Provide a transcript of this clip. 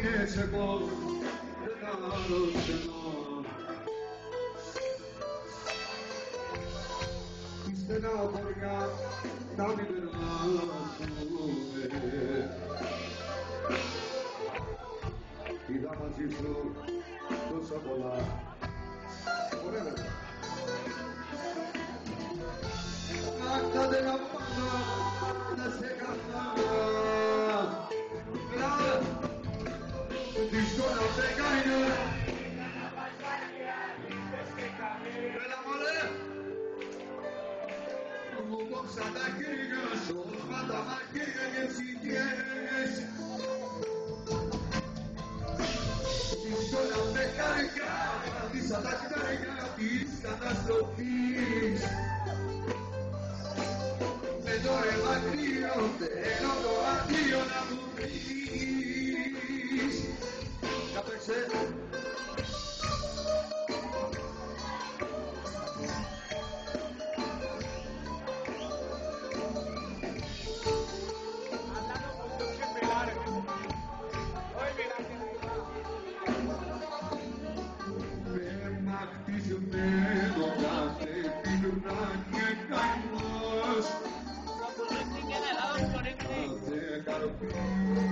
μήνες εγώ δεν θα αρρωσταίνω. Η στεναχωριά να μην περάσουμε. Είδα μαζί σου τόσα πολλά. Ωραία βέβαια. Άντε να πάνω να σε καλά. Δύσκολα πέκανε. Έλα μωρέ. Μου κόψα τα χέρια σου, μα τα μαχαίρια και ψυχές. Δύσκολα πέκανε, κρατήσα τα χέρια της καταστροφής. Με το ρεύμα κρύο, θέλω το αντίο να μου πεις. Να παίξε. Με μαχτισμένο κάθε πύλωνα και καημός. Κάθε καρπή